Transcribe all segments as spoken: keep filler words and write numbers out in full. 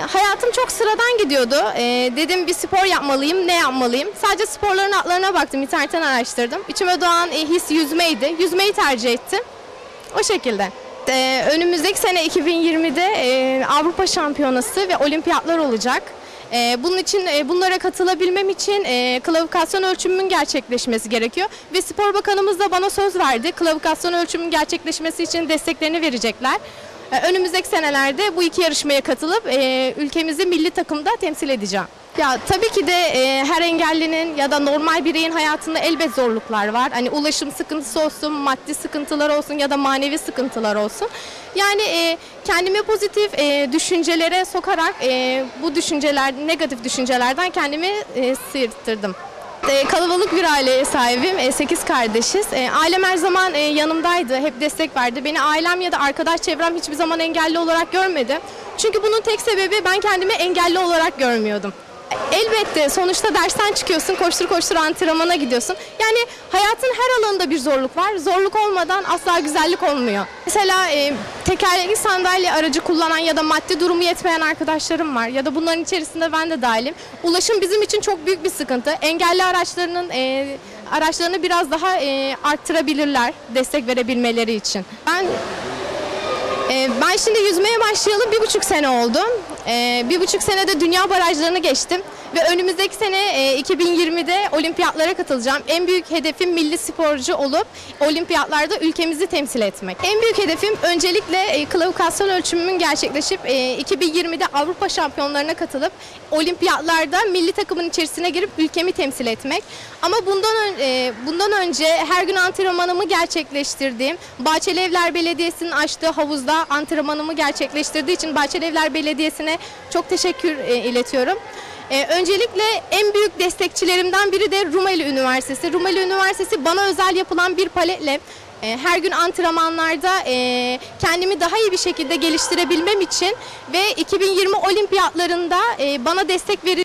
hayatım çok sıradan gidiyordu. Ee, dedim bir spor yapmalıyım, ne yapmalıyım? Sadece sporların adlarına baktım, internetten araştırdım. İçime doğan e, his yüzmeydi. Yüzmeyi tercih ettim. O şekilde. Ee, önümüzdeki sene iki bin yirmide e, Avrupa Şampiyonası ve Olimpiyatlar olacak. E, bunun için e, bunlara katılabilmem için e, klavifikasyon ölçümümün gerçekleşmesi gerekiyor. Ve Spor Bakanımız da bana söz verdi. Klavifikasyon ölçümünün gerçekleşmesi için desteklerini verecekler. Önümüzdeki senelerde bu iki yarışmaya katılıp e, ülkemizi milli takımda temsil edeceğim. Ya tabii ki de e, her engellinin ya da normal bireyin hayatında elbet zorluklar var. Hani ulaşım sıkıntısı olsun, maddi sıkıntılar olsun ya da manevi sıkıntılar olsun. Yani e, kendimi pozitif e, düşüncelere sokarak e, bu düşünceler, negatif düşüncelerden kendimi e, sıyırttırdım. E, kalabalık bir aileye sahibim. E, sekiz kardeşiz. E, ailem her zaman e, yanımdaydı. Hep destek verdi. Beni ailem ya da arkadaş çevrem hiçbir zaman engelli olarak görmedi. Çünkü bunun tek sebebi ben kendimi engelli olarak görmüyordum. Elbette sonuçta dersten çıkıyorsun, koştur koştur antrenmana gidiyorsun. Yani hayatın her alanında bir zorluk var. Zorluk olmadan asla güzellik olmuyor. Mesela e, tekerlekli sandalye aracı kullanan ya da maddi durumu yetmeyen arkadaşlarım var. Ya da bunların içerisinde ben de dahilim. Ulaşım bizim için çok büyük bir sıkıntı. Engelli araçlarının e, araçlarını biraz daha e, arttırabilirler destek verebilmeleri için. Ben e, ben şimdi yüzmeye başlayalı bir buçuk sene oldu. E, bir buçuk senede dünya barajlarını geçtim. Ve önümüzdeki sene e, iki bin yirmide olimpiyatlara katılacağım. En büyük hedefim milli sporcu olup olimpiyatlarda ülkemizi temsil etmek. En büyük hedefim öncelikle e, klavifikasyon ölçümümün gerçekleşip e, iki bin yirmide Avrupa şampiyonlarına katılıp olimpiyatlarda milli takımın içerisine girip ülkemi temsil etmek. Ama bundan, e, bundan önce her gün antrenmanımı gerçekleştirdiğim, Bahçelievler Belediyesi'nin açtığı havuzda antrenmanımı gerçekleştirdiği için Bahçelievler Belediyesi'ne çok teşekkür e, iletiyorum. Ee, öncelikle en büyük destekçilerimden biri de Rumeli Üniversitesi. Rumeli Üniversitesi bana özel yapılan bir paletle e, her gün antrenmanlarda e, kendimi daha iyi bir şekilde geliştirebilmem için ve iki bin yirmi olimpiyatlarında e, bana destek veriyor.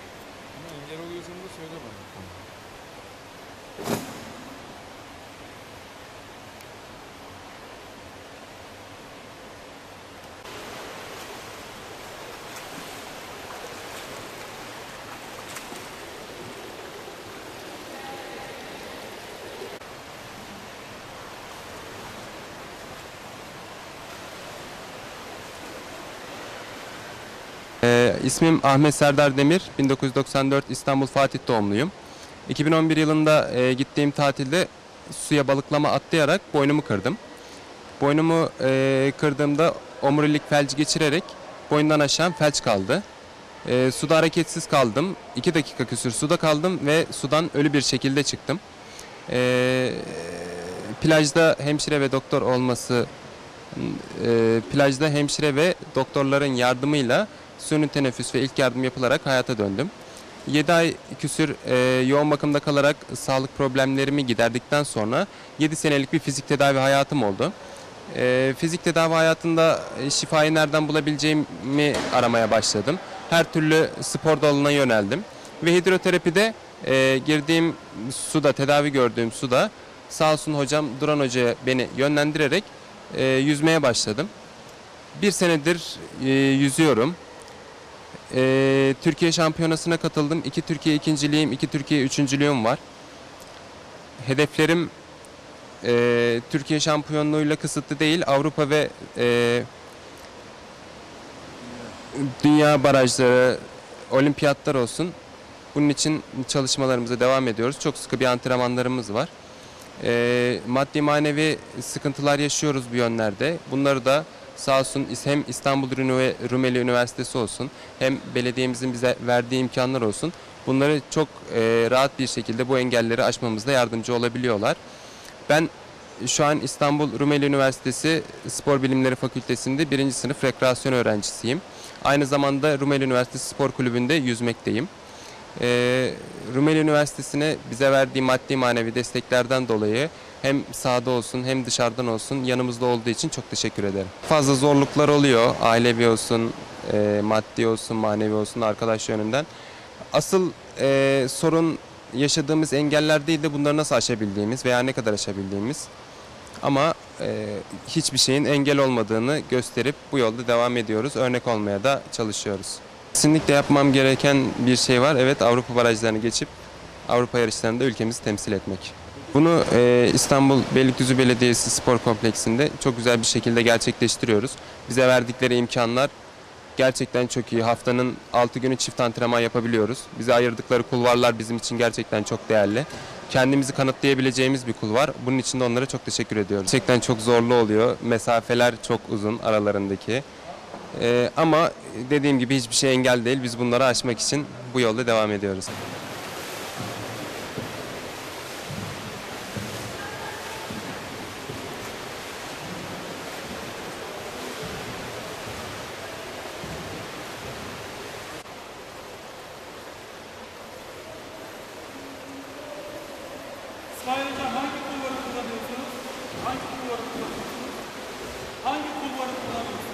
Ee, ismim Ahmet Serdar Demir, bin dokuz yüz doksan dört İstanbul Fatih doğumluyum. iki bin on bir yılında e, gittiğim tatilde suya balıklama atlayarak boynumu kırdım. Boynumu e, kırdığımda omurilik felci geçirerek boynumdan aşağı felç kaldı. E, suda hareketsiz kaldım, iki dakika küsür suda kaldım ve sudan ölü bir şekilde çıktım. E, plajda hemşire ve doktor olması, e, plajda hemşire ve doktorların yardımıyla suni teneffüs ve ilk yardım yapılarak hayata döndüm. yedi ay küsür e, yoğun bakımda kalarak sağlık problemlerimi giderdikten sonra yedi senelik bir fizik tedavi hayatım oldu. E, fizik tedavi hayatında e, şifayı nereden bulabileceğimi aramaya başladım. Her türlü spor dalına yöneldim. Ve hidroterapide e, girdiğim suda, tedavi gördüğüm suda sağ olsun hocam Duran Hoca'ya beni yönlendirerek e, yüzmeye başladım. Bir senedir e, yüzüyorum. Ee, Türkiye şampiyonasına katıldım. İki Türkiye ikinciliğim, iki Türkiye üçüncülüğüm var. Hedeflerim e, Türkiye şampiyonluğuyla kısıtlı değil. Avrupa ve e, dünya barajları, olimpiyatlar olsun. Bunun için çalışmalarımıza devam ediyoruz. Çok sıkı bir antrenmanlarımız var. E, maddi manevi sıkıntılar yaşıyoruz bu yönlerde. Bunları da sağ olsun hem İstanbul Rumeli Üniversitesi olsun hem belediyemizin bize verdiği imkanlar olsun. Bunları çok e, rahat bir şekilde bu engelleri aşmamızda yardımcı olabiliyorlar. Ben şu an İstanbul Rumeli Üniversitesi Spor Bilimleri Fakültesi'nde birinci sınıf rekreasyon öğrencisiyim. Aynı zamanda Rumeli Üniversitesi Spor Kulübü'nde yüzmekteyim. E, Rumeli Üniversitesi'ne bize verdiği maddi manevi desteklerden dolayı hem sahada olsun hem dışarıdan olsun yanımızda olduğu için çok teşekkür ederim. Fazla zorluklar oluyor. Ailevi olsun, e, maddi olsun, manevi olsun, arkadaş yönünden. Asıl e, sorun yaşadığımız engeller değil de bunları nasıl aşabildiğimiz veya ne kadar aşabildiğimiz. Ama e, hiçbir şeyin engel olmadığını gösterip bu yolda devam ediyoruz. Örnek olmaya da çalışıyoruz. Kesinlikle yapmam gereken bir şey var. Evet, Avrupa barajlarını geçip Avrupa yarışlarında ülkemizi temsil etmek. Bunu e, İstanbul Beylikdüzü Belediyesi Spor Kompleksinde çok güzel bir şekilde gerçekleştiriyoruz. Bize verdikleri imkanlar gerçekten çok iyi. Haftanın altı günü çift antrenman yapabiliyoruz. Bize ayırdıkları kulvarlar bizim için gerçekten çok değerli. Kendimizi kanıtlayabileceğimiz bir kulvar. Bunun için de onlara çok teşekkür ediyoruz. Gerçekten çok zorlu oluyor. Mesafeler çok uzun aralarındaki. Ee, ama dediğim gibi hiçbir şey engel değil. Biz bunları aşmak için bu yolda devam ediyoruz. İsmail Hocam hangi kulvarı kullanıyorsunuz? Hangi kulvarı kullanıyorsunuz? Hangi kulvarı kullanıyorsunuz?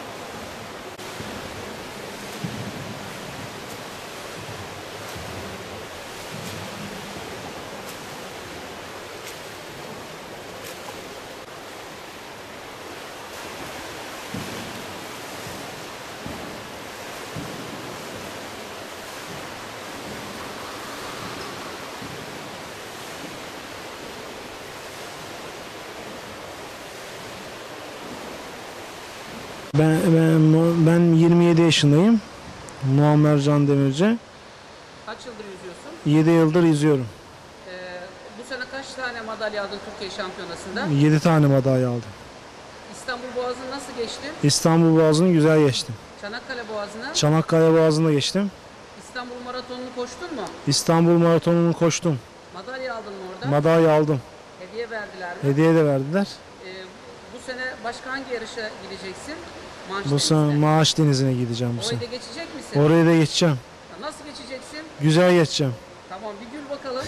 Ben, ben, ben yirmi yedi yaşındayım. Muammer Can Demirci. Kaç yıldır yüzüyorsun? yedi yıldır yüzüyorum. Ee, bu sene kaç tane madalya aldın Türkiye Şampiyonası'nda? yedi tane madalya aldım. İstanbul Boğazı'nı nasıl geçtin? İstanbul Boğazı'nı güzel geçtim. Çanakkale Boğazı'nı? Çanakkale Boğazı'nda geçtim. İstanbul Maratonu'nu koştun mu? İstanbul Maratonu'nu koştum. Madalya aldın mı orada? Madalya aldım. Hediye verdiler mi? Hediye de verdiler. Ee, bu sene başka hangi yarışa gideceksin? Manş Bu sene Denizi'ne. Maaş Denizi'ne gideceğim bu Orayı sene. da geçecek misin? Oraya da geçeceğim. Nasıl geçeceksin? Güzel geçeceğim. Tamam, bir gül bakalım.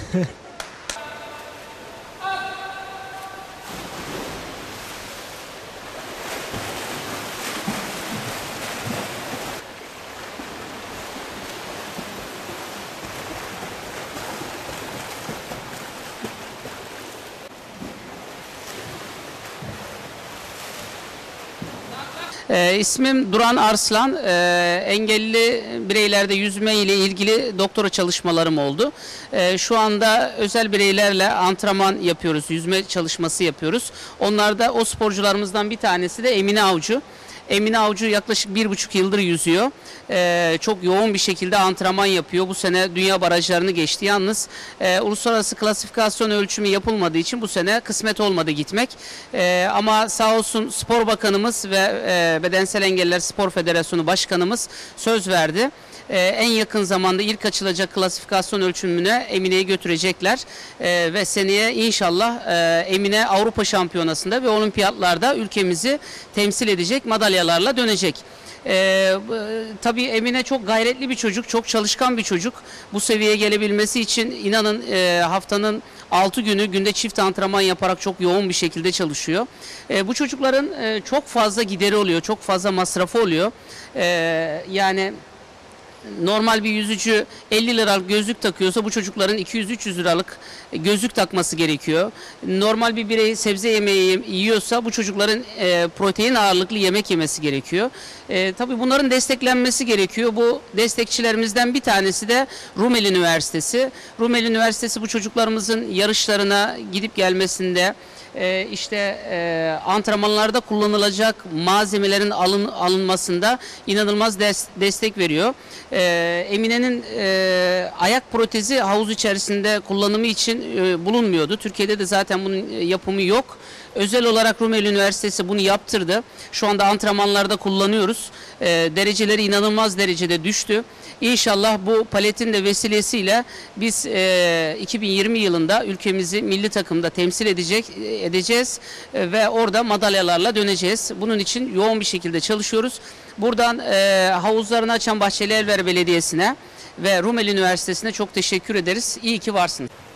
Ee, ismim Duran Arslan. Ee, engelli bireylerde yüzme ile ilgili doktora çalışmalarım oldu. Ee, şu anda özel bireylerle antrenman yapıyoruz, yüzme çalışması yapıyoruz. Onlar da o sporcularımızdan bir tanesi de Emine Avcı. Emine Avcı yaklaşık bir buçuk yıldır yüzüyor. Ee, çok yoğun bir şekilde antrenman yapıyor. Bu sene dünya barajlarını geçti. Yalnız e, uluslararası klasifikasyon ölçümü yapılmadığı için bu sene kısmet olmadı gitmek. E, ama sağ olsun Spor Bakanımız ve e, Bedensel Engelliler Spor Federasyonu Başkanımız söz verdi. Ee, en yakın zamanda ilk açılacak klasifikasyon ölçümüne Emine'yi götürecekler. Ee, ve seneye inşallah e, Emine Avrupa Şampiyonası'nda ve olimpiyatlarda ülkemizi temsil edecek, madalyalarla dönecek. Ee, tabii Emine çok gayretli bir çocuk, çok çalışkan bir çocuk. Bu seviyeye gelebilmesi için inanın e, haftanın altı günü günde çift antrenman yaparak çok yoğun bir şekilde çalışıyor. E, bu çocukların e, çok fazla gideri oluyor, çok fazla masrafı oluyor. E, yani... Normal bir yüzücü elli liralık gözlük takıyorsa bu çocukların iki yüz üç yüz liralık gözlük takması gerekiyor. Normal bir birey sebze yemeği yiyorsa bu çocukların e, protein ağırlıklı yemek yemesi gerekiyor. E, tabii bunların desteklenmesi gerekiyor. Bu destekçilerimizden bir tanesi de Rumeli Üniversitesi. Rumeli Üniversitesi bu çocuklarımızın yarışlarına gidip gelmesinde, Ee, işte e, antrenmanlarda kullanılacak malzemelerin alın, alınmasında inanılmaz des, destek veriyor. Ee, Emine'nin e, ayak protezi havuz içerisinde kullanımı için e, bulunmuyordu. Türkiye'de de zaten bunun yapımı yok. Özel olarak Rumeli Üniversitesi bunu yaptırdı. Şu anda antrenmanlarda kullanıyoruz. E, dereceleri inanılmaz derecede düştü. İnşallah bu paletin de vesilesiyle biz e, iki bin yirmi yılında ülkemizi milli takımda temsil edecek edeceğiz e, ve orada madalyalarla döneceğiz. Bunun için yoğun bir şekilde çalışıyoruz. Buradan e, havuzlarını açan Bahçelievler Belediyesi'ne ve Rumeli Üniversitesi'ne çok teşekkür ederiz. İyi ki varsınız.